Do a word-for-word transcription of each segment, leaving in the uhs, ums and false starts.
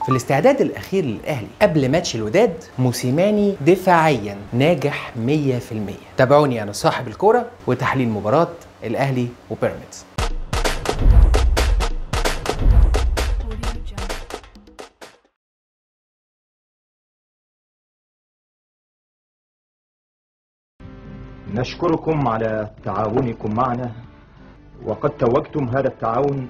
في الاستعداد الاخير للاهلي قبل ماتش الوداد، موسيماني دفاعيا ناجح مية في المية. تابعوني انا صاحب الكوره وتحليل مباراه الاهلي وبيراميدز. نشكركم على تعاونكم معنا، وقد توجتم هذا التعاون.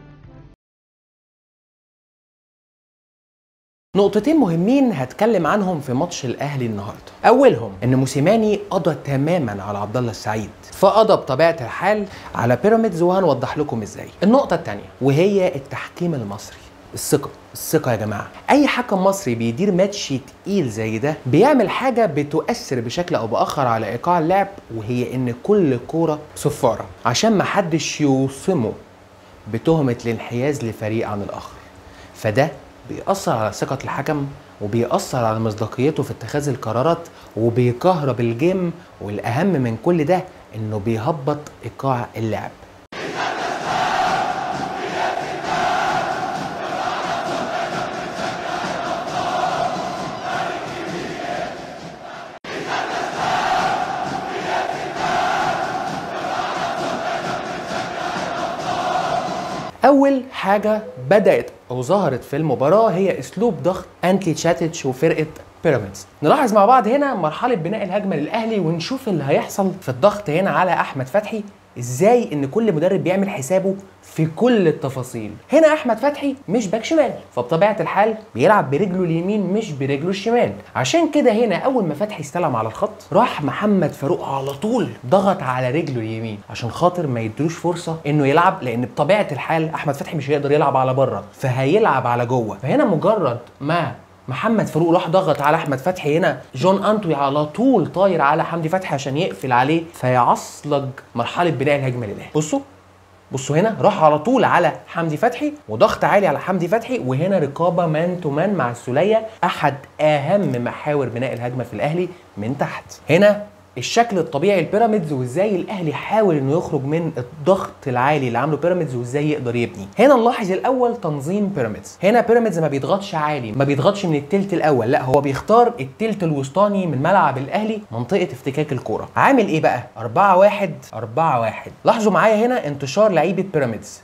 نقطتين مهمين هتكلم عنهم في ماتش الاهلي النهارده. اولهم ان موسيماني قضى تماما على عبد الله السعيد، فقضى بطبيعه الحال على بيراميدز، وهنوضح لكم ازاي. النقطه الثانيه وهي التحكيم المصري. الثقه الثقه يا جماعه، اي حكم مصري بيدير ماتش تقيل زي ده بيعمل حاجه بتؤثر بشكل او باخر على ايقاع اللعب، وهي ان كل كوره صفاره عشان ما حدش يوصمه بتهمه الانحياز لفريق عن الاخر. فده بيأثر على ثقة الحكم، وبيأثر على مصداقيته في اتخاذ القرارات، وبيكهرب الجيم، والأهم من كل ده إنه بيهبط إيقاع اللعب. أول حاجة بدأت أو ظهرت في المباراة هي أسلوب ضغط أنتي تشاتيتش وفرقة بيراميدز. نلاحظ مع بعض هنا مرحلة بناء الهجمة للأهلي، ونشوف اللي هيحصل في الضغط هنا على أحمد فتحي، إزاي إن كل مدرب بيعمل حسابه في كل التفاصيل. هنا أحمد فتحي مش باك شمال، فبطبيعة الحال بيلعب برجله اليمين مش برجله الشمال. عشان كده هنا أول ما فتحي استلم على الخط، راح محمد فاروق على طول ضغط على رجله اليمين عشان خاطر ما يدروش فرصة إنه يلعب، لأن بطبيعة الحال أحمد فتحي مش هيقدر يلعب على بره، فهيلعب على جوه. فهنا مجرد ما محمد فاروق راح ضغط على احمد فتحي، هنا جون انتوي على طول طاير على حمدي فتحي عشان يقفل عليه، فيعصلج مرحله بناء الهجمه للاهلي. بصوا بصوا هنا راح على طول على حمدي فتحي وضغط عالي على حمدي فتحي، وهنا رقابه مان تو مان مع السوليه، احد اهم محاور بناء الهجمه في الاهلي من تحت. هنا الشكل الطبيعي لبيراميدز، وازاي الاهلي حاول انه يخرج من الضغط العالي اللي عامله بيراميدز، وازاي يقدر يبني. هنا نلاحظ الاول تنظيم بيراميدز. هنا بيراميدز ما بيضغطش عالي، ما بيضغطش من التلت الاول، لا هو بيختار التلت الوسطاني من ملعب الاهلي، منطقه افتكاك الكوره. عامل ايه بقى؟ أربعة واحد أربعة واحد. لاحظوا معايا هنا انتشار لعيبه بيراميدز.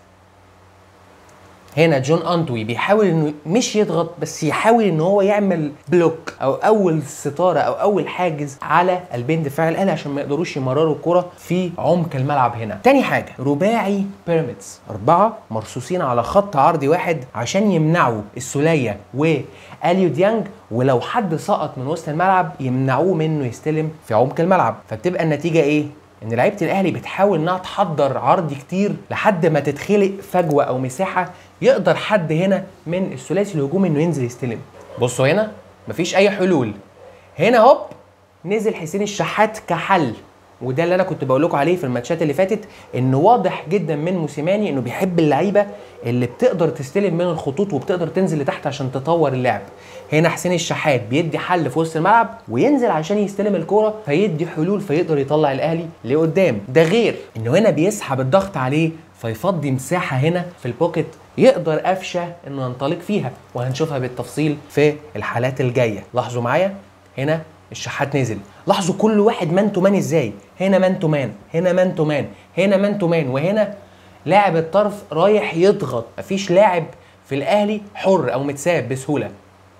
هنا جون انتوي بيحاول انه مش يضغط، بس يحاول ان هو يعمل بلوك او اول ستاره او اول حاجز على قلبين دفاع الاهلي عشان ما يقدروش يمرروا الكره في عمق الملعب. هنا تاني حاجه رباعي بيراميدز، اربعه مرصوصين على خط عرضي واحد عشان يمنعوا السوليه واليو ديانج، ولو حد سقط من وسط الملعب يمنعوه منه يستلم في عمق الملعب. فبتبقى النتيجه ايه؟ ان لعيبه الاهلي بتحاول انها تحضر عرض كتير لحد ما تتخلق فجوه او مساحه يقدر حد هنا من الثلاثي الهجومي انه ينزل يستلم. بصوا هنا مفيش اي حلول. هنا هوب نزل حسين الشحات كحل، وده اللي انا كنت بقول لكم عليه في الماتشات اللي فاتت، انه واضح جدا من موسيماني انه بيحب اللعيبه اللي بتقدر تستلم من الخطوط وبتقدر تنزل لتحت عشان تطور اللعب. هنا حسين الشحات بيدي حل في وسط الملعب وينزل عشان يستلم الكوره، فيدي حلول فيقدر يطلع الاهلي لقدام. ده غير انه هنا بيسحب الضغط عليه فيفضي مساحه هنا في البوكيت يقدر قفشه انه ينطلق فيها، وهنشوفها بالتفصيل في الحالات الجايه. لاحظوا معايا هنا الشحات نزل، لاحظوا كل واحد مان تو مان ازاي. هنا مان تو مان، هنا مان تو مان، هنا مان تو مان، وهنا لاعب الطرف رايح يضغط. مفيش لاعب في الاهلي حر او متساب بسهوله.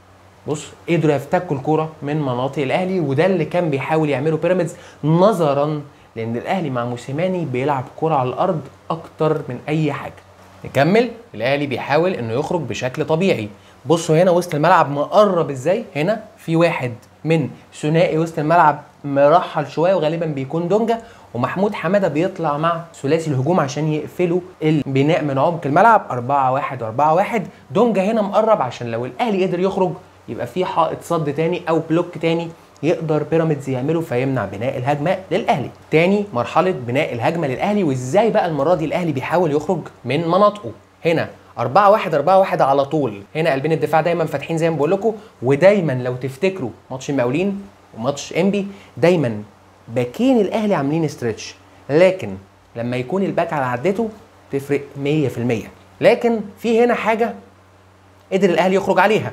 بص قدروا يفتكوا الكوره من مناطق الاهلي، وده اللي كان بيحاول يعمله بيراميدز، نظرا لان الاهلي مع موسيماني بيلعب كوره على الارض اكتر من اي حاجه. نكمل. الاهلي بيحاول انه يخرج بشكل طبيعي. بصوا هنا وسط الملعب مقرب ازاي. هنا في واحد من ثنائي وسط الملعب مرحل شويه، وغالبا بيكون دونجا، ومحمود حماده بيطلع مع ثلاثي الهجوم عشان يقفلوا البناء من عمق الملعب. أربعة واحد أربعة واحد. دونجا هنا مقرب عشان لو الاهلي قدر يخرج يبقى في حائط صد تاني او بلوك تاني يقدر بيراميدز يعمله فيمنع بناء الهجمه للاهلي. تاني مرحله بناء الهجمه للاهلي، وازاي بقى المره دي الاهلي بيحاول يخرج من مناطقه. هنا أربعة واحد أربعة واحد على طول. هنا قلبين الدفاع دايما فاتحين زي ما بقول لكم، ودايما لو تفتكروا ماتش المقاولين وماتش انبي دايما باكين الاهلي عاملين ستريتش، لكن لما يكون الباك على عدته تفرق مية في المية. لكن في هنا حاجه قدر الاهلي يخرج عليها،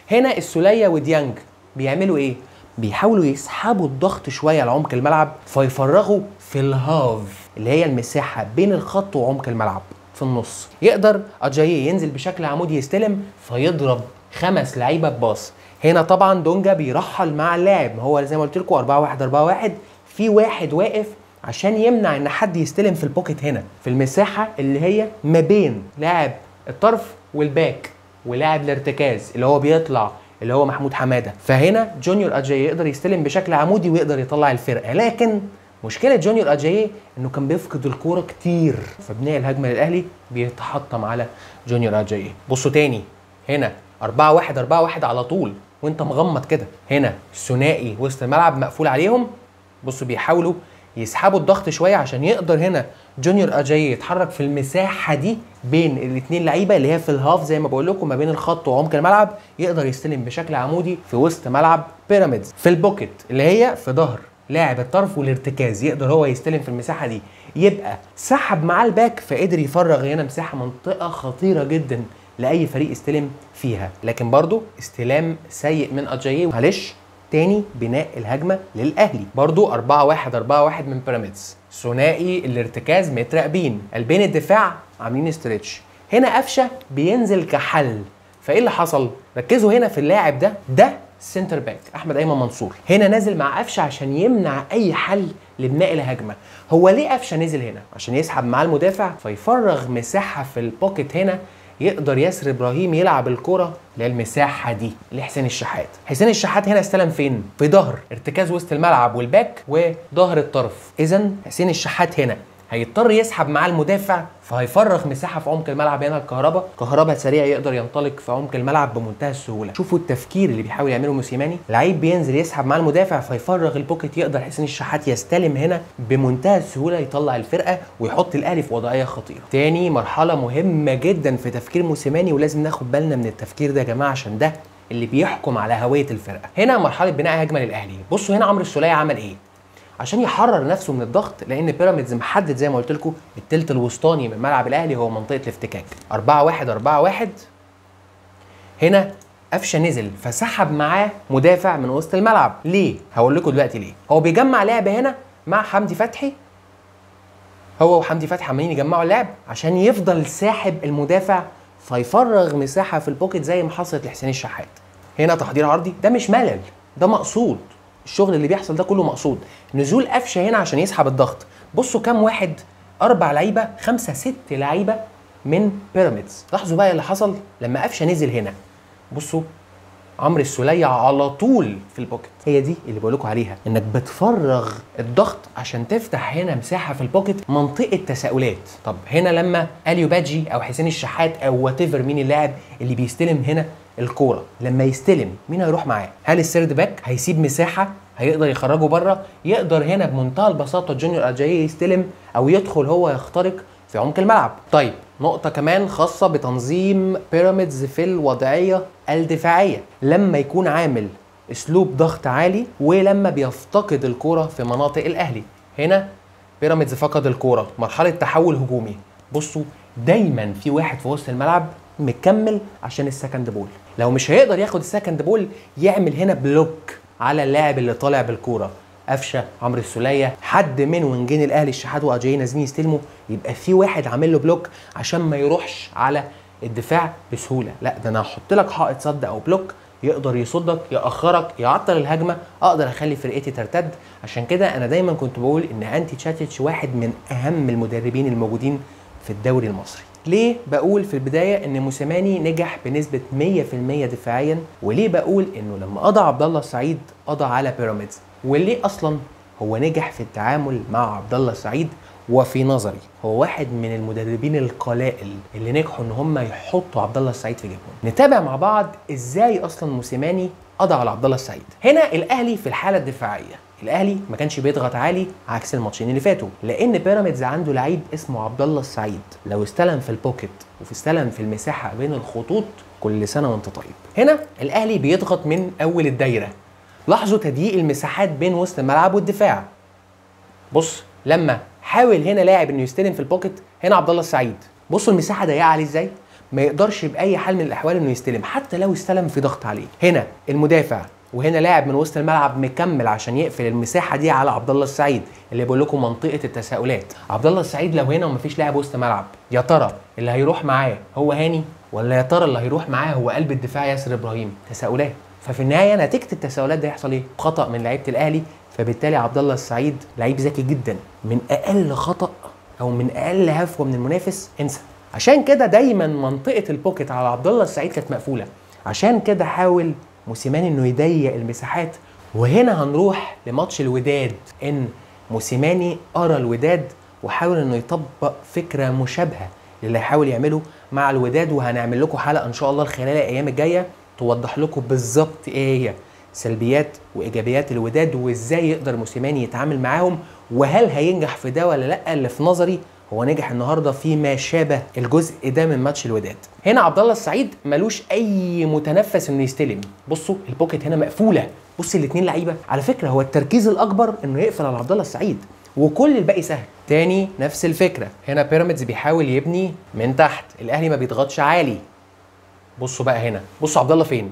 هنا السوليه وديانج بيعملوا ايه؟ بيحاولوا يسحبوا الضغط شويه لعمق الملعب فيفرغوا في الهاف اللي هي المساحه بين الخط وعمق الملعب في النص. يقدر اجاييه ينزل بشكل عمودي يستلم فيضرب خمس لعيبه بباص. هنا طبعا دونجا بيرحل مع اللاعب، ما هو زي ما قلت لكم أربعة واحد أربعة واحد، في واحد واقف عشان يمنع ان حد يستلم في البوكيت هنا في المساحه اللي هي ما بين لاعب الطرف والباك ولاعب الارتكاز اللي هو بيطلع اللي هو محمود حماده. فهنا جونيور اجاييه يقدر يستلم بشكل عمودي ويقدر يطلع الفرقه، لكن مشكله جونيور اجاييه انه كان بيفقد الكوره كتير، فبناء الهجمه للاهلي بيتحطم على جونيور اجاييه. بصوا تاني هنا أربعة واحد أربعة واحد على طول وانت مغمض كده. هنا ثنائي وسط الملعب مقفول عليهم، بصوا بيحاولوا يسحبوا الضغط شويه عشان يقدر هنا جونيور اجاييه يتحرك في المساحه دي بين الاثنين لعيبه اللي هي في الهاف زي ما بقول لكم ما بين الخط وعمق الملعب، يقدر يستلم بشكل عمودي في وسط ملعب بيراميدز في البوكيت اللي هي في ظهر لاعب الطرف والارتكاز، يقدر هو يستلم في المساحه دي، يبقى سحب معاه الباك فقدر يفرغ هنا مساحه منطقه خطيره جدا لاي فريق يستلم فيها. لكن برضو استلام سيء من اجاييه. معلش تاني بناء الهجمه للاهلي برضو أربعة واحد أربعة واحد من بيراميدز، ثنائي الارتكاز متراقبين، قلبين الدفاع عاملين استريتش. هنا قفشه بينزل كحل، فايه اللي حصل؟ ركزوا هنا في اللاعب ده، ده سنتر باك احمد ايمن منصور، هنا نازل مع قفشه عشان يمنع اي حل لبناء الهجمه. هو ليه قفشه نزل هنا؟ عشان يسحب معاه المدافع فيفرغ مساحه في البوكيت هنا، يقدر ياسر ابراهيم يلعب الكره للمساحه دي لحسين الشحات. حسين الشحات هنا استلم فين؟ في ظهر ارتكاز وسط الملعب والباك وظهر الطرف. اذا حسين الشحات هنا هيضطر يسحب معاه المدافع فهيفرغ مساحه في عمق الملعب. هنا الكهرباء كهرباء سريع يقدر ينطلق في عمق الملعب بمنتهى السهوله. شوفوا التفكير اللي بيحاول يعمله موسيماني، لعيب بينزل يسحب معاه المدافع فيفرغ البوكيت، يقدر حسين الشحات يستلم هنا بمنتهى السهوله يطلع الفرقه ويحط الاهلي في وضعيه خطيره. تاني مرحله مهمه جدا في تفكير موسيماني ولازم ناخد بالنا من التفكير ده يا جماعه عشان ده اللي بيحكم على هويه الفرقه. هنا مرحله بناء هجمه للاهلي. بصوا هنا عمرو السوليه عمل ايه عشان يحرر نفسه من الضغط، لان بيراميدز محدد زي ما قلت لكم الثلث الوسطاني من ملعب الاهلي هو منطقه الافتكاك. أربعة واحد أربعة واحد. هنا قفشه نزل فسحب معاه مدافع من وسط الملعب. ليه؟ هقول لكم دلوقتي ليه. هو بيجمع لعب هنا مع حمدي فتحي، هو وحمدي فتحي عمالين يجمعوا اللعب عشان يفضل ساحب المدافع فيفرغ مساحه في البوكيت زي ما حصلت لحسين الشحات. هنا تحضير عرضي، ده مش ملل، ده مقصود. الشغل اللي بيحصل ده كله مقصود. نزول قفشه هنا عشان يسحب الضغط. بصوا كام واحد؟ اربع لعيبه، خمسه ست لعيبه من بيراميدز. لاحظوا بقى اللي حصل لما قفشه نزل هنا. بصوا عمرو السوليه على طول في البوكيت. هي دي اللي بقول لكم عليها، انك بتفرغ الضغط عشان تفتح هنا مساحه في البوكيت، منطقه تساؤلات. طب هنا لما اليو بادجي او حسين الشحات او وات ايفر مين اللاعب اللي بيستلم هنا الكوره، لما يستلم مين هيروح معاه؟ هل السيرد باك هيسيب مساحه هيقدر يخرجه بره؟ يقدر هنا بمنتهى البساطه جونيور اجاييه يستلم او يدخل هو يخترق في عمق الملعب. طيب نقطه كمان خاصه بتنظيم بيراميدز في الوضعيه الدفاعيه، لما يكون عامل اسلوب ضغط عالي ولما بيفتقد الكوره في مناطق الاهلي. هنا بيراميدز فقد الكوره، مرحله تحول هجومي. بصوا دايما في واحد في وسط الملعب مكمل عشان السكند بول، لو مش هيقدر ياخد السكند بول يعمل هنا بلوك على اللاعب اللي طالع بالكوره. قفشه، عمرو السوليه، حد من وينجين الاهلي الشحات واجاييه نازلين يستلموا، يبقى في واحد عامل له بلوك عشان ما يروحش على الدفاع بسهوله. لا ده انا هحط لك حائط صد او بلوك يقدر يصدك، ياخرك، يعطل الهجمه، اقدر اخلي فرقتي ترتد. عشان كده انا دايما كنت بقول ان انتي تشاتيتش واحد من اهم المدربين الموجودين في الدوري المصري. ليه بقول في البدايه ان موسيماني نجح بنسبه مية في المية دفاعيا؟ وليه بقول انه لما قضى عبد الله السعيد قضى على بيراميدز؟ وليه اصلا هو نجح في التعامل مع عبد الله السعيد؟ وفي نظري هو واحد من المدربين القلائل اللي نجحوا ان هم يحطوا عبد الله السعيد في جيبهم. نتابع مع بعض ازاي اصلا موسيماني قضى على عبد الله السعيد. هنا الاهلي في الحاله الدفاعيه، الاهلي ما كانش بيضغط عالي عكس الماتشين اللي فاتوا، لان بيراميدز عنده لعيب اسمه عبد الله السعيد، لو استلم في البوكيت وفي استلم في المساحه بين الخطوط كل سنه وانت طيب. هنا الاهلي بيضغط من اول الدايره. لاحظوا تضييق المساحات بين وسط الملعب والدفاع. بص لما حاول هنا لاعب انه يستلم في البوكيت، هنا عبد الله السعيد، بصوا المساحه ضيقه عليه ازاي؟ ما يقدرش باي حال من الاحوال انه يستلم، حتى لو استلم في ضغط عليه. هنا المدافع وهنا لاعب من وسط الملعب مكمل عشان يقفل المساحه دي على عبد الله السعيد اللي بقول لكم منطقه التساؤلات. عبد الله السعيد لو هنا ومفيش لاعب وسط ملعب، يا ترى اللي هيروح معاه هو هاني ولا يا ترى اللي هيروح معاه هو قلب الدفاع ياسر ابراهيم؟ تساؤلات. ففي النهايه نتيجه التساؤلات ده هيحصل ايه؟ خطا من لعيبه الاهلي، فبالتالي عبد الله السعيد لعيب ذكي جدا، من اقل خطا او من اقل هفوه من المنافس انسى. عشان كده دايما منطقه البوكيت على عبد الله السعيد كانت مقفوله، عشان كده حاول موسيماني انه يضيق المساحات. وهنا هنروح لماتش الوداد، ان موسيماني قرا الوداد وحاول انه يطبق فكره مشابهه للي هيحاول يعمله مع الوداد، وهنعمل لكم حلقه ان شاء الله خلال الايام الجايه توضح لكم بالظبط ايه هي سلبيات وايجابيات الوداد وازاي يقدر موسيماني يتعامل معاهم، وهل هينجح في ده ولا لا. اللي في نظري هو نجح النهارده فيما شابه الجزء ده من ماتش الوداد. هنا عبد الله السعيد ملوش اي متنفس انه يستلم، بصوا البوكيت هنا مقفوله، بص الاثنين لعيبه. على فكره هو التركيز الاكبر انه يقفل على عبد الله السعيد وكل الباقي سهل. تاني نفس الفكره، هنا بيراميدز بيحاول يبني من تحت، الاهلي ما بيضغطش عالي. بصوا بقى هنا، بصوا عبد الله فين؟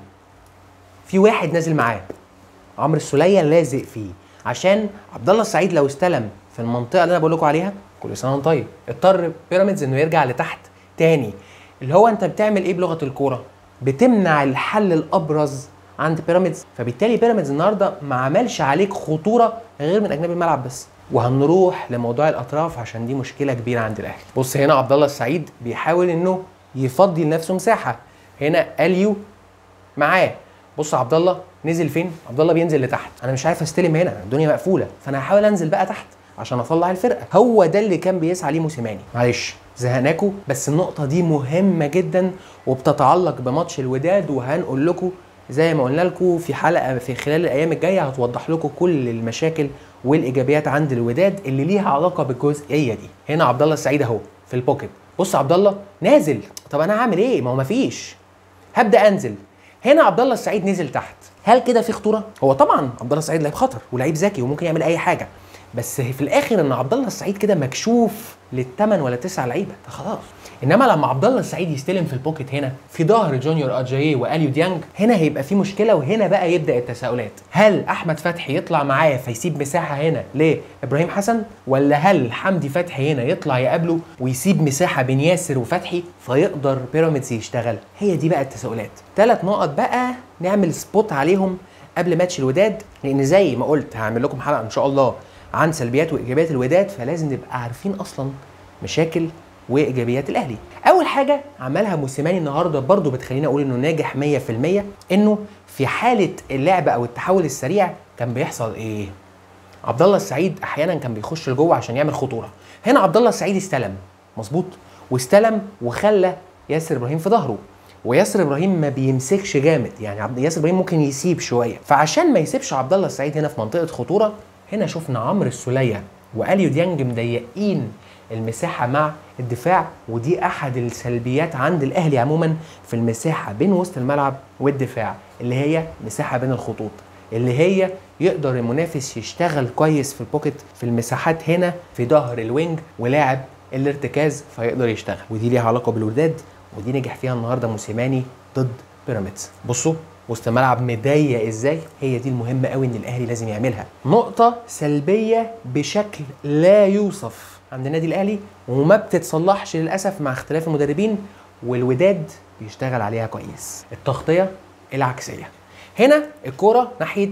في واحد نازل معاه، عمرو السوليه لازق فيه، عشان عبد الله السعيد لو استلم في المنطقه اللي انا بقول لكم عليها كل سنه وانت طيب، اضطر بيراميدز انه يرجع لتحت تاني. اللي هو انت بتعمل ايه بلغه الكوره؟ بتمنع الحل الابرز عند بيراميدز، فبالتالي بيراميدز النهارده ما عملش عليك خطوره غير من اجنبي الملعب بس. وهنروح لموضوع الاطراف عشان دي مشكله كبيره عند الاهلي. بص هنا عبد الله السعيد بيحاول انه يفضي لنفسه مساحه، هنا اليو معاه، بص عبد الله نزل فين؟ عبد الله بينزل لتحت، انا مش عارف استلم هنا، الدنيا مقفوله، فانا هحاول انزل بقى تحت عشان اطلع الفرقه. هو ده اللي كان بيسعى ليه موسيماني. معلش زهقناكوا، بس النقطه دي مهمه جدا وبتتعلق بماتش الوداد، وهنقول لكم زي ما قلنا لكم في حلقه في خلال الايام الجايه هتوضح لكم كل المشاكل والايجابيات عند الوداد اللي ليها علاقه بالجزئيه دي. هنا عبد الله السعيد اهو في البوكيت، بص عبد الله نازل، طب انا هعمل ايه؟ ما هو مفيش، هبدا انزل. هنا عبد الله السعيد نزل تحت، هل كده في خطوره؟ هو طبعا عبد الله السعيد لعيب خطر ولعيب ذكي وممكن يعمل اي حاجه، بس في الاخر ان عبد الله السعيد كده مكشوف للثمان ولا تسع لعيبه خلاص. انما لما عبد الله السعيد يستلم في البوكيت هنا في ظهر جونيور اجاييه واليو ديانج، هنا هيبقى في مشكله، وهنا بقى يبدا التساؤلات. هل احمد فتحي يطلع معاه فيسيب مساحه هنا لابراهيم حسن، ولا هل حمدي فتحي هنا يطلع يقابله ويسيب مساحه بين ياسر وفتحي فيقدر بيراميدز يشتغل؟ هي دي بقى التساؤلات. ثلاث نقط بقى نعمل سبوت عليهم قبل ماتش الوداد، لان زي ما قلت هعمل لكم حلقه ان شاء الله عن سلبيات وايجابيات الوداد، فلازم نبقى عارفين اصلا مشاكل وايجابيات الاهلي. اول حاجه عملها موسيماني النهارده برضو بتخليني اقول انه ناجح مية في المية، انه في حاله اللعب او التحول السريع كان بيحصل ايه؟ عبد الله السعيد احيانا كان بيخش لجوه عشان يعمل خطوره. هنا عبد الله السعيد استلم مظبوط، واستلم وخلى ياسر ابراهيم في ظهره، وياسر ابراهيم ما بيمسكش جامد، يعني ياسر ابراهيم ممكن يسيب شويه، فعشان ما يسيبش عبد الله السعيد هنا في منطقه خطوره، هنا شفنا عمرو السوليه واليو ديانج مضيقين المساحه مع الدفاع، ودي احد السلبيات عند الاهلي عموما في المساحه بين وسط الملعب والدفاع، اللي هي مساحه بين الخطوط، اللي هي يقدر المنافس يشتغل كويس في البوكيت في المساحات هنا في ظهر الوينج ولاعب الارتكاز فيقدر يشتغل، ودي ليها علاقه بالوداد، ودي نجح فيها النهارده موسيماني ضد بيراميدز. بصوا وسط الملعب مضيق ازاي، هي دي المهمه قوي ان الاهلي لازم يعملها. نقطه سلبيه بشكل لا يوصف عند النادي الاهلي وما بتتصلحش للاسف مع اختلاف المدربين، والوداد بيشتغل عليها كويس، التغطيه العكسيه. هنا الكوره ناحيه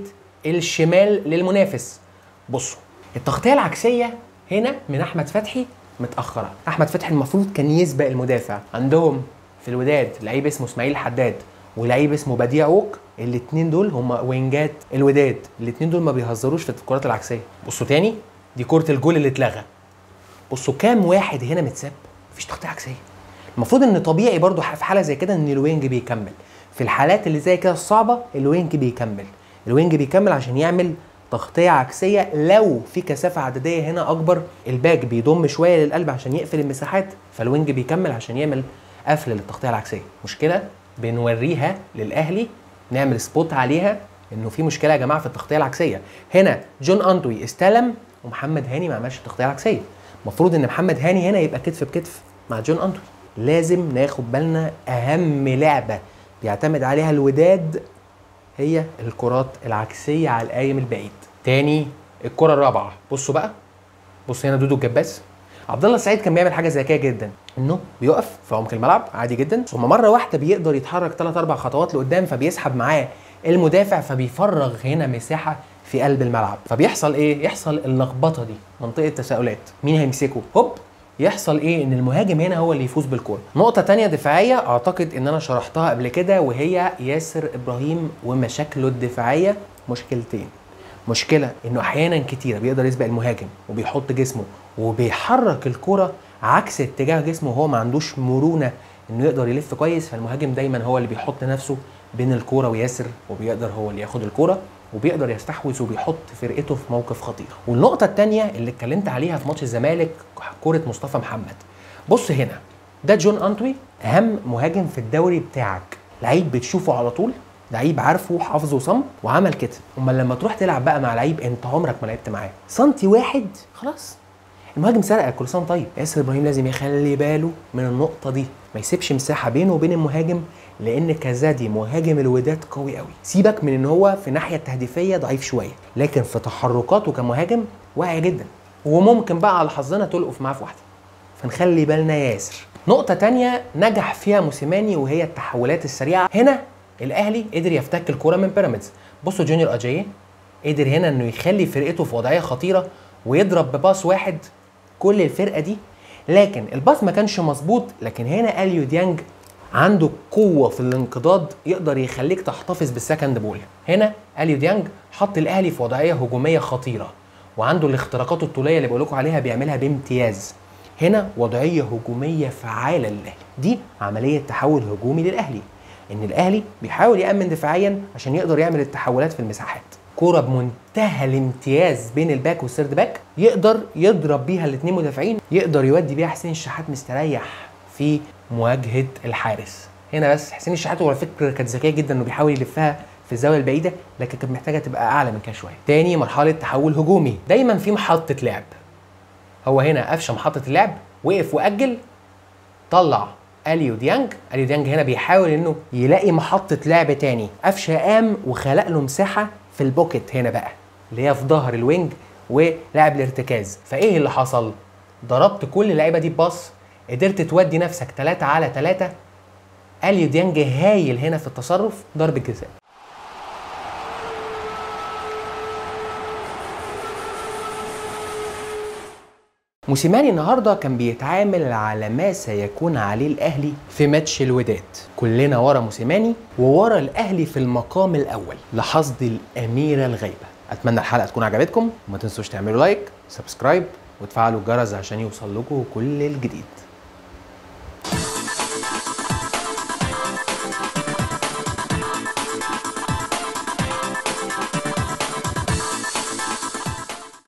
الشمال للمنافس، بصوا التغطيه العكسيه هنا من احمد فتحي متاخره. احمد فتحي المفروض كان يسبق المدافع. عندهم في الوداد لعيب اسمه اسماعيل حداد ولعيب اسمه بديع ووك، الاثنين دول هم وينجات الوداد، الاثنين دول ما بيهزروش في الكرات العكسيه. بصوا تاني، دي كره الجول اللي اتلغى، بصوا كام واحد هنا متساب، مفيش تغطيه عكسيه. المفروض ان طبيعي برضو في حاله زي كده ان الوينج بيكمل، في الحالات اللي زي كده الصعبه الوينج بيكمل، الوينج بيكمل عشان يعمل تغطيه عكسيه. لو في كثافه عدديه هنا اكبر، الباك بيضم شويه للقلب عشان يقفل المساحات، فالوينج بيكمل عشان يعمل قفل للتغطيه العكسيه. مشكله بنوريها للاهلي، نعمل سبوت عليها انه في مشكله يا جماعه في التغطيه العكسيه. هنا جون انتوي استلم ومحمد هاني ما عملش التغطيه العكسيه، المفروض ان محمد هاني هنا يبقى كتف بكتف مع جون انتوي، لازم ناخد بالنا اهم لعبه بيعتمد عليها الوداد هي الكرات العكسيه على القايم البعيد. تاني الكره الرابعه، بصوا بقى، بص هنا دودو الجباس. عبد الله السعيد كان بيعمل حاجه ذكيه جدا، انه بيقف في عمق الملعب عادي جدا، ثم مره واحده بيقدر يتحرك ثلاث اربع خطوات لقدام، فبيسحب معاه المدافع، فبيفرغ هنا مساحه في قلب الملعب. فبيحصل ايه؟ يحصل اللخبطه دي، منطقه تساؤلات، مين هيمسكه؟ هوب، يحصل ايه؟ ان المهاجم هنا هو اللي يفوز بالكوره. نقطه تانية دفاعيه اعتقد ان انا شرحتها قبل كده، وهي ياسر ابراهيم ومشاكله الدفاعيه. مشكلتين، مشكله انه احيانا كتيره بيقدر يسبق المهاجم وبيحط جسمه وبيحرك الكوره عكس اتجاه جسمه، وهو ما عندوش مرونه انه يقدر يلف كويس، فالمهاجم دايما هو اللي بيحط نفسه بين الكوره وياسر، وبيقدر هو اللي ياخد الكوره وبيقدر يستحوذ وبيحط فرقته في موقف خطير. والنقطه الثانيه اللي اتكلمت عليها في ماتش الزمالك، كوره مصطفى محمد. بص هنا، ده جون انتوي، اهم مهاجم في الدوري بتاعك، لعيب بتشوفه على طول، لعيب عارفه حافظه صم وعمل كده. امال لما تروح تلعب بقى مع لعيب انت عمرك ما لعبت معاه، سنتي واحد خلاص المهاجم سرقك، كل سنه طيب. ياسر ابراهيم لازم يخلي باله من النقطه دي، ما يسيبش مساحه بينه وبين المهاجم، لان كزادي مهاجم الوداد قوي قوي. سيبك من ان هو في الناحيه التهديفيه ضعيف شويه، لكن في تحركاته كمهاجم واعي جدا، وممكن بقى على حظنا تلقف معاه في واحده، فنخلي بالنا ياسر. نقطه تانية نجح فيها موسيماني وهي التحولات السريعه. هنا الاهلي قدر يفتك الكوره من بيراميدز. بصوا جونيور اجاييه قدر هنا انه يخلي فرقته في وضعيه خطيره ويضرب بباص واحد كل الفرقه دي، لكن الباص ما كانش مظبوط. لكن هنا اليو ديانج عنده قوه في الانقضاض، يقدر يخليك تحتفظ بالسكند بول. هنا اليو ديانج حط الاهلي في وضعيه هجوميه خطيره، وعنده الاختراقات الطوليه اللي بقول لكم عليها بيعملها بامتياز. هنا وضعيه هجوميه فعاله للاهلي، دي عمليه تحول هجومي للاهلي، ان الاهلي بيحاول يامن دفاعيا عشان يقدر يعمل التحولات في المساحات. كوره بمنتهى الامتياز بين الباك والسيرد باك، يقدر يضرب بيها الاثنين مدافعين، يقدر يودي بيها حسين الشحات مستريح في مواجهه الحارس. هنا بس حسين الشحات هو الفكره كانت ذكيه جدا انه بيحاول يلفها في الزاويه البعيده، لكن كانت محتاجه تبقى اعلى من كده شويه. تاني مرحله تحول هجومي، دايما في محطه لعب. هو هنا قفشه محطه اللعب، وقف واجل، طلع اليو ديانج. اليو ديانج هنا بيحاول انه يلاقي محطه لعب تاني، قفشه قام وخلق له مساحه في البوكيت هنا بقى اللي هي في ظهر الوينج ولعب الارتكاز. فايه اللي حصل؟ ضربت كل اللعيبه دي بباص، قدرت تودي نفسك ثلاثة على ثلاثة. اليو ديانج هايل هنا في التصرف، ضربه جزاء. موسيماني النهارده كان بيتعامل على ما سيكون عليه الاهلي في ماتش الوداد. كلنا ورا موسيماني وورا الاهلي في المقام الاول لحصد الاميره الغايبه. اتمنى الحلقه تكون عجبتكم، وما تنسوش تعملوا لايك، سبسكرايب، وتفعلوا الجرس عشان يوصل لكم كل الجديد.